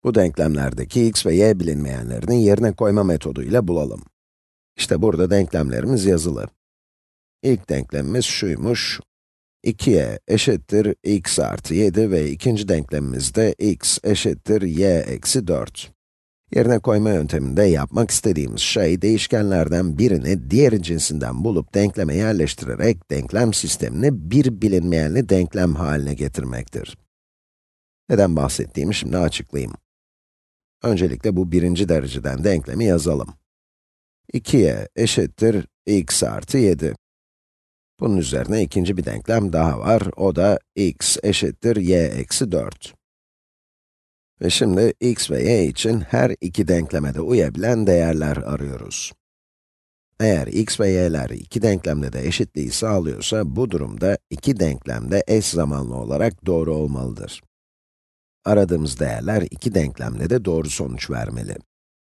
Bu denklemlerdeki x ve y bilinmeyenlerini yerine koyma metoduyla bulalım. İşte burada denklemlerimiz yazılı. İlk denklemimiz şuymuş: 2y eşittir x artı 7 ve ikinci denklemimiz de x eşittir y eksi 4. Yerine koyma yönteminde yapmak istediğimiz şey, değişkenlerden birini diğeri cinsinden bulup denkleme yerleştirerek denklem sistemini bir bilinmeyenli denklem haline getirmektir. Neden bahsettiğimi şimdi açıklayayım. Öncelikle bu birinci dereceden denklemi yazalım. 2y eşittir x artı 7. Bunun üzerine ikinci bir denklem daha var, o da x eşittir y eksi 4. Ve şimdi x ve y için her iki denkleme de uyabilen değerler arıyoruz. Eğer x ve y'ler iki denklemde de eşitliği sağlıyorsa, bu durumda iki denklem de eş zamanlı olarak doğru olmalıdır. Aradığımız değerler iki denklemde de doğru sonuç vermeli.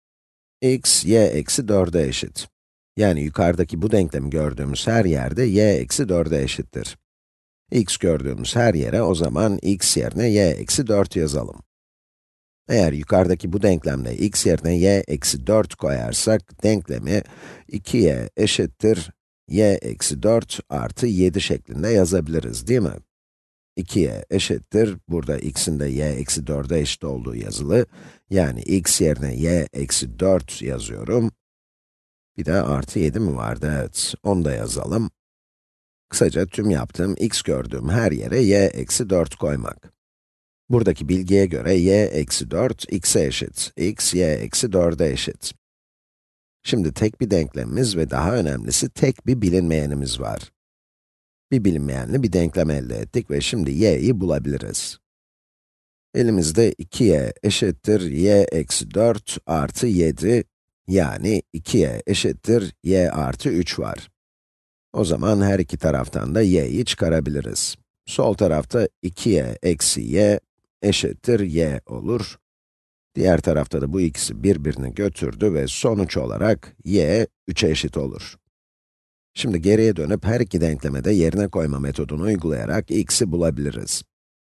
X, y eksi 4'e eşit. Yani yukarıdaki bu denklemi gördüğümüz her yerde y eksi 4'e eşittir. X gördüğümüz her yere o zaman x yerine y eksi 4 yazalım. Eğer yukarıdaki bu denklemde x yerine y eksi 4 koyarsak, denklemi 2y eşittir y eksi 4 artı 7 şeklinde yazabiliriz, değil mi? 2y eşittir, burada x'in de y eksi 4'e eşit olduğu yazılı. Yani x yerine y eksi 4 yazıyorum. Bir de artı 7 mi vardı? Evet, onu da yazalım. Kısaca tüm yaptığım, x gördüğüm her yere y eksi 4 koymak. Buradaki bilgiye göre y eksi 4, x'e eşit. X, y eksi 4'e eşit. Şimdi tek bir denklemimiz ve daha önemlisi tek bir bilinmeyenimiz var. Bir bilinmeyenli bir denklem elde ettik ve şimdi y'yi bulabiliriz. Elimizde 2y eşittir y eksi 4 artı 7, yani 2y eşittir y artı 3 var. O zaman her iki taraftan da y'yi çıkarabiliriz. Sol tarafta 2y eksi y eşittir y olur. Diğer tarafta da bu ikisi birbirini götürdü ve sonuç olarak y 3'e eşit olur. Şimdi geriye dönüp her iki denkleme de yerine koyma metodunu uygulayarak x'i bulabiliriz.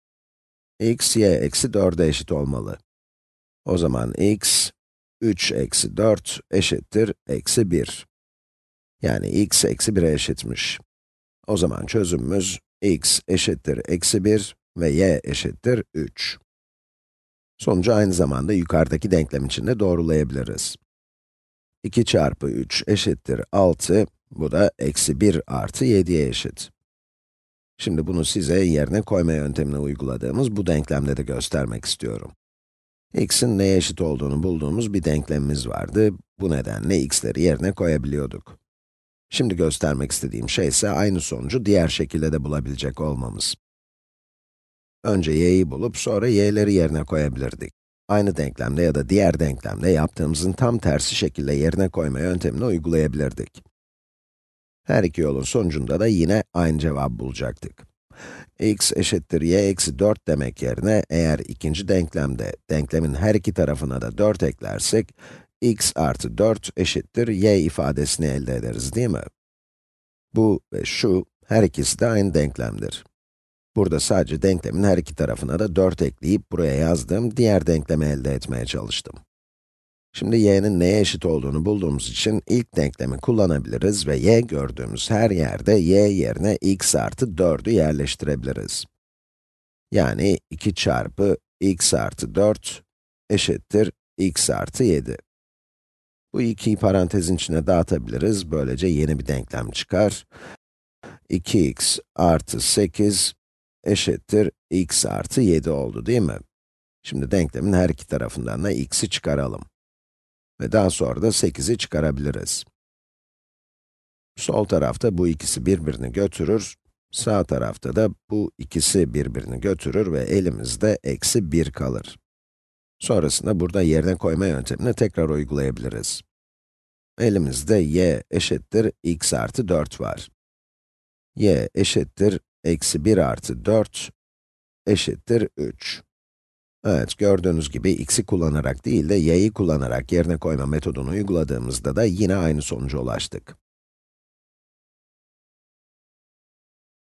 X, y eksi 4'e eşit olmalı. O zaman x, 3 eksi 4 eşittir eksi 1. Yani x eksi 1'e eşitmiş. O zaman çözümümüz x eşittir eksi 1 ve y eşittir 3. Sonucu aynı zamanda yukarıdaki denklem için de doğrulayabiliriz. 2 çarpı 3 eşittir 6, bu da eksi 1 artı 7'ye eşit. Şimdi bunu size yerine koyma yöntemini uyguladığımız bu denklemde de göstermek istiyorum. X'in neye eşit olduğunu bulduğumuz bir denklemimiz vardı. Bu nedenle x'leri yerine koyabiliyorduk. Şimdi göstermek istediğim şey ise aynı sonucu diğer şekilde de bulabilecek olmamız. Önce y'yi bulup sonra y'leri yerine koyabilirdik. Aynı denklemde ya da diğer denklemde yaptığımızın tam tersi şekilde yerine koyma yöntemini uygulayabilirdik. Her iki yolun sonucunda da yine aynı cevabı bulacaktık. X eşittir y eksi 4 demek yerine, eğer ikinci denklemde denklemin her iki tarafına da 4 eklersek, x artı 4 eşittir y ifadesini elde ederiz, değil mi? Bu ve şu, her ikisi de aynı denklemdir. Burada sadece denklemin her iki tarafına da 4 ekleyip buraya yazdığım diğer denklemi elde etmeye çalıştım. Şimdi y'nin neye eşit olduğunu bulduğumuz için ilk denklemi kullanabiliriz ve y gördüğümüz her yerde y yerine x artı 4'ü yerleştirebiliriz. Yani 2 çarpı x artı 4 eşittir x artı 7. Bu 2'yi parantezin içine dağıtabiliriz, böylece yeni bir denklem çıkar. 2x artı 8 eşittir x artı 7 oldu, değil mi? Şimdi denklemin her iki tarafından da x'i çıkaralım. Ve daha sonra da 8'i çıkarabiliriz. Sol tarafta bu ikisi birbirini götürür, sağ tarafta da bu ikisi birbirini götürür ve elimizde eksi 1 kalır. Sonrasında burada yerine koyma yöntemini tekrar uygulayabiliriz. Elimizde y eşittir x artı 4 var. Y eşittir eksi 1 artı 4 eşittir 3. Evet, gördüğünüz gibi x'i kullanarak değil de y'yi kullanarak yerine koyma metodunu uyguladığımızda da yine aynı sonuca ulaştık.